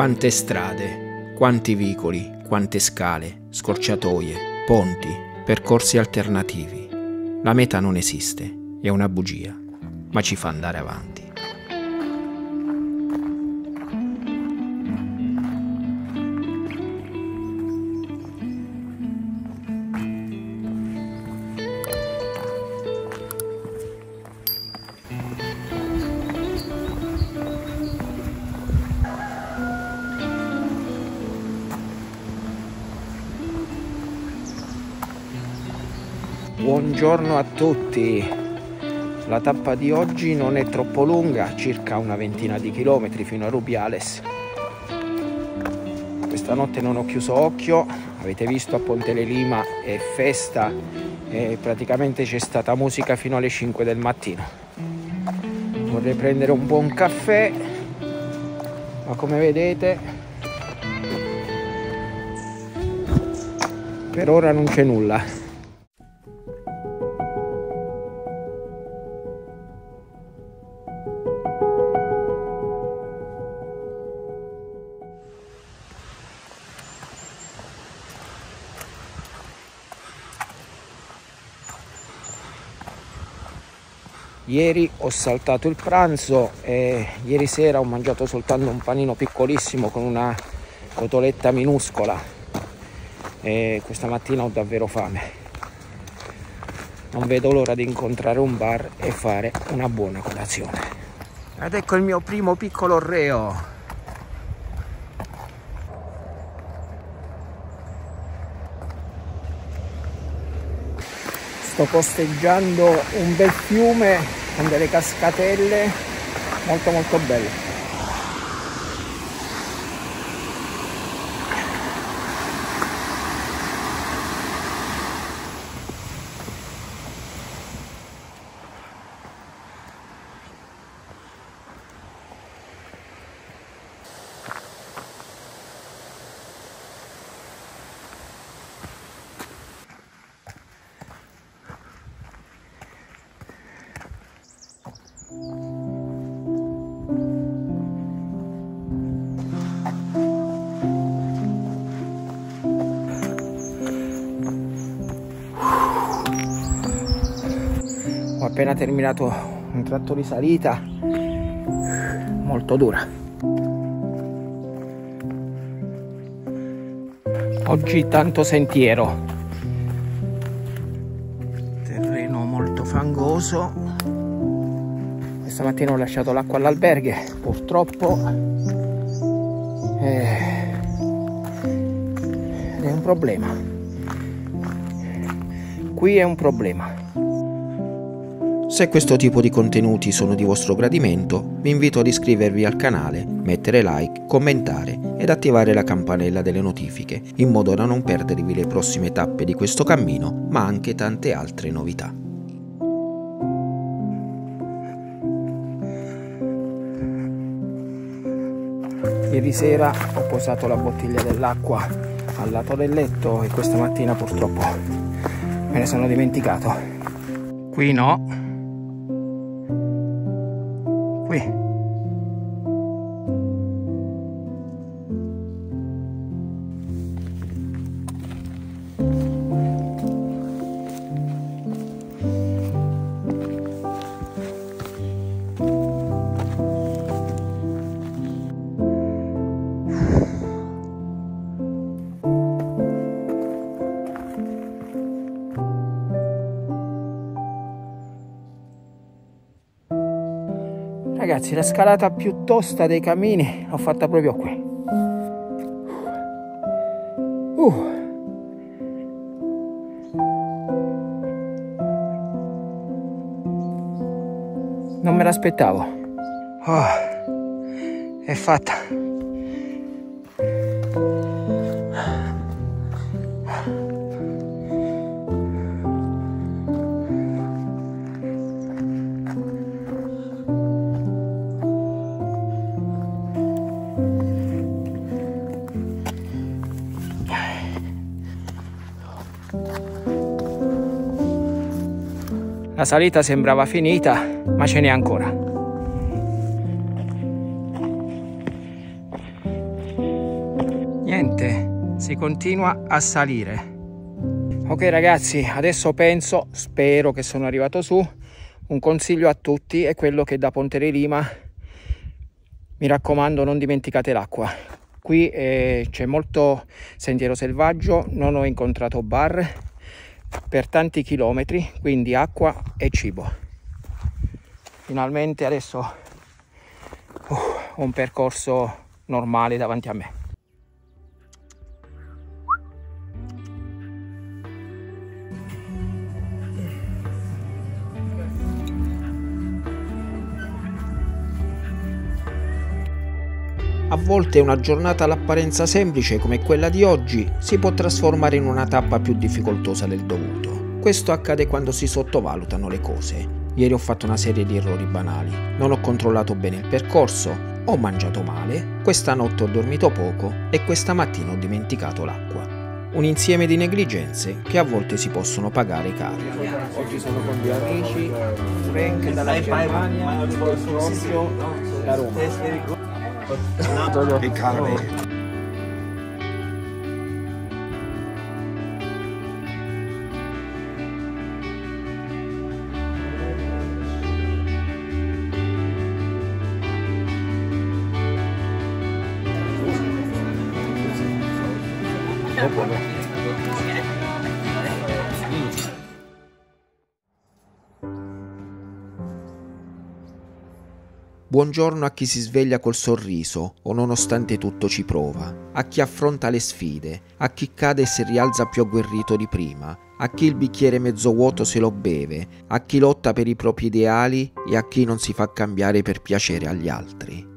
Quante strade, quanti vicoli, quante scale, scorciatoie, ponti, percorsi alternativi. La meta non esiste, è una bugia, ma ci fa andare avanti. Buongiorno a tutti, la tappa di oggi non è troppo lunga, circa una ventina di chilometri fino a Rubiales. Questa notte non ho chiuso occhio, avete visto a Ponte Le Lima è festa e praticamente c'è stata musica fino alle 5 del mattino. Vorrei prendere un buon caffè, ma come vedete per ora non c'è nulla. Ieri ho saltato il pranzo e ieri sera ho mangiato soltanto un panino piccolissimo con una cotoletta minuscola e questa mattina ho davvero fame. Non vedo l'ora di incontrare un bar e fare una buona colazione. Ed ecco il mio primo piccolo reo. Sto costeggiando un bel fiume con delle cascatelle molto belle. Ho appena terminato un tratto di salita molto dura. Oggi tanto sentiero, terreno molto fangoso. Questa mattina ho lasciato l'acqua all'alberghe, purtroppo, ed è un problema. Qui è un problema. Se questo tipo di contenuti sono di vostro gradimento, vi invito ad iscrivervi al canale, mettere like, commentare ed attivare la campanella delle notifiche, in modo da non perdervi le prossime tappe di questo cammino, ma anche tante altre novità. Ieri sera ho posato la bottiglia dell'acqua al lato del letto e questa mattina purtroppo me ne sono dimenticato. Qui no. Qui. Ragazzi, la scalata più tosta dei cammini l'ho fatta proprio qui. Non me l'aspettavo. È fatta. La salita sembrava finita, ma ce n'è ancora. si continua a salire. Ok ragazzi, adesso spero che sono arrivato su. Un consiglio a tutti è quello che da Ponte di Lima, mi raccomando, non dimenticate l'acqua. Qui c'è molto sentiero selvaggio, non ho incontrato bar per tanti chilometri, quindi acqua e cibo. Finalmente adesso ho un percorso normale davanti a me. A volte una giornata all'apparenza semplice come quella di oggi si può trasformare in una tappa più difficoltosa del dovuto. Questo accade quando si sottovalutano le cose. Ieri ho fatto una serie di errori banali. Non ho controllato bene il percorso, ho mangiato male, questa notte ho dormito poco e questa mattina ho dimenticato l'acqua. Un insieme di negligenze che a volte si possono pagare caro. Oggi sono con due amici, Frank dalla Germania e Giorgio da Roma. Che caro. Buongiorno a chi si sveglia col sorriso o nonostante tutto ci prova, a chi affronta le sfide, a chi cade e si rialza più agguerrito di prima, a chi il bicchiere mezzo vuoto se lo beve, a chi lotta per i propri ideali e a chi non si fa cambiare per piacere agli altri.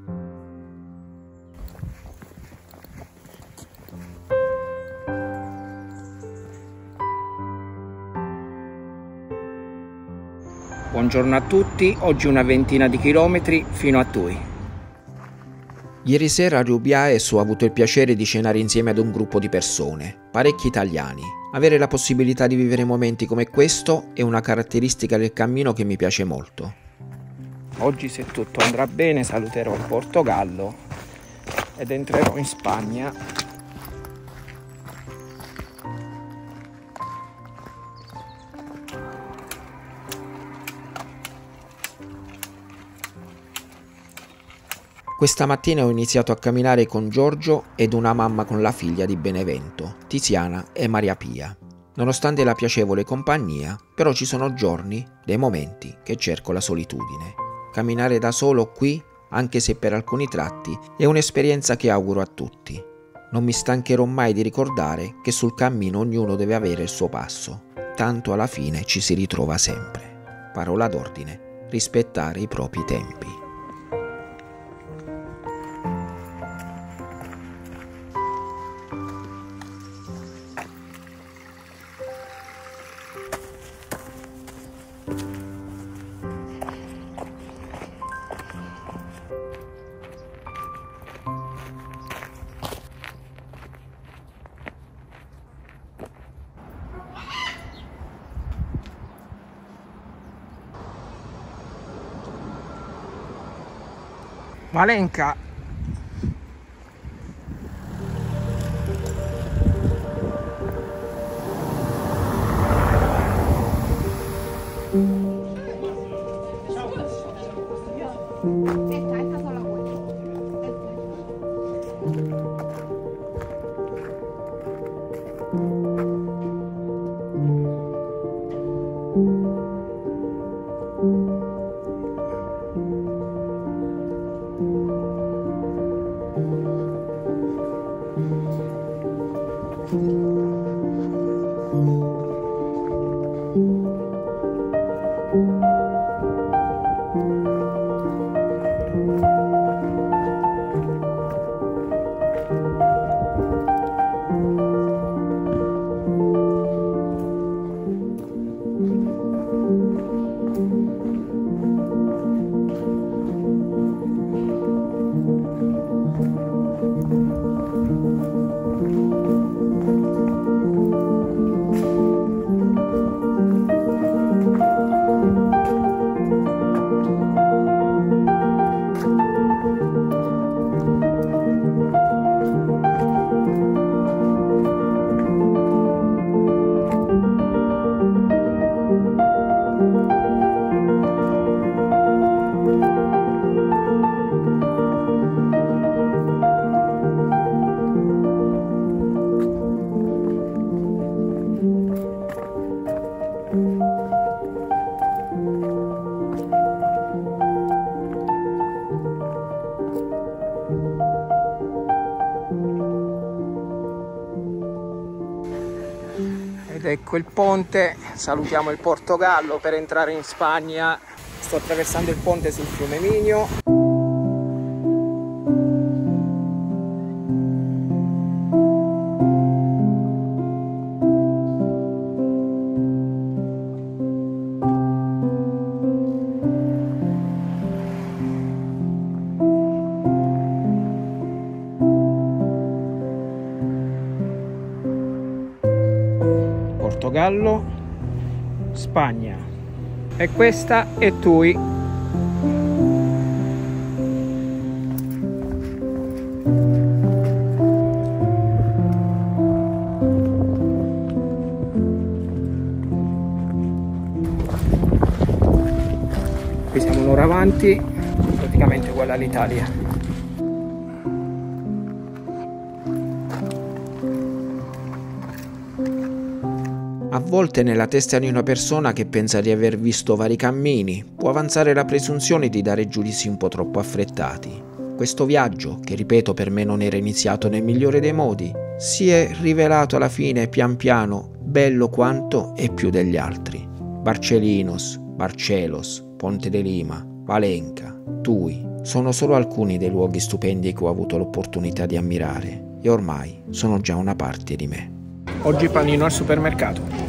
Buongiorno a tutti, oggi una ventina di chilometri fino a Tui. Ieri sera a Rubiaes ho avuto il piacere di cenare insieme ad un gruppo di persone, parecchi italiani. Avere la possibilità di vivere momenti come questo è una caratteristica del cammino che mi piace molto. Oggi, se tutto andrà bene, saluterò il Portogallo ed entrerò in Spagna. Questa mattina ho iniziato a camminare con Giorgio ed una mamma con la figlia di Benevento, Tiziana e Maria Pia. Nonostante la piacevole compagnia, però ci sono giorni, dei momenti che cerco la solitudine. Camminare da solo qui, anche se per alcuni tratti, è un'esperienza che auguro a tutti. Non mi stancherò mai di ricordare che sul cammino ognuno deve avere il suo passo, tanto alla fine ci si ritrova sempre. Parola d'ordine: rispettare i propri tempi. Valenka, Ed ecco il ponte, salutiamo il Portogallo per entrare in Spagna. Sto attraversando il ponte sul fiume Minho. Portogallo, Spagna, e questa è Tui. Qui siamo un'ora avanti, praticamente uguale all'Italia. A volte nella testa di una persona che pensa di aver visto vari cammini può avanzare la presunzione di dare giudizi un po' troppo affrettati. Questo viaggio, che ripeto per me non era iniziato nel migliore dei modi, si è rivelato alla fine pian piano bello quanto e più degli altri. Barcelinos, Barcelos, Ponte de Lima, Valenca, Tui sono solo alcuni dei luoghi stupendi che ho avuto l'opportunità di ammirare e ormai sono già una parte di me. Oggi panino al supermercato.